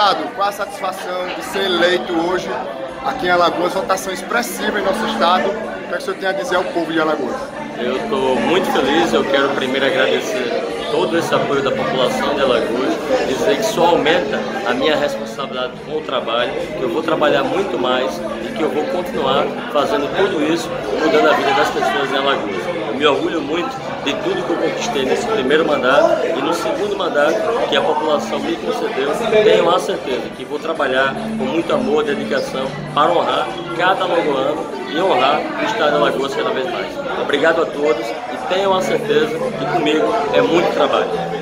Deputado, qual a satisfação de ser eleito hoje aqui em Alagoas? Votação expressiva em nosso estado. O que é que o senhor tem a dizer ao povo de Alagoas? Eu estou muito feliz, eu quero primeiro agradecer todo esse apoio da população de Alagoas, dizer que só aumenta a minha responsabilidade com o trabalho, que eu vou trabalhar muito mais e que eu vou continuar fazendo tudo isso, mudando a vida das pessoas em Alagoas. Eu me orgulho muito de tudo que eu conquistei nesse primeiro mandato e no segundo mandato que a população me concedeu, tenho a certeza que vou trabalhar com muito amor e dedicação para honrar cada alagoano e honrar o estado de Alagoas cada vez mais. Obrigado a todos e tenham a certeza que comigo é muito trabalho.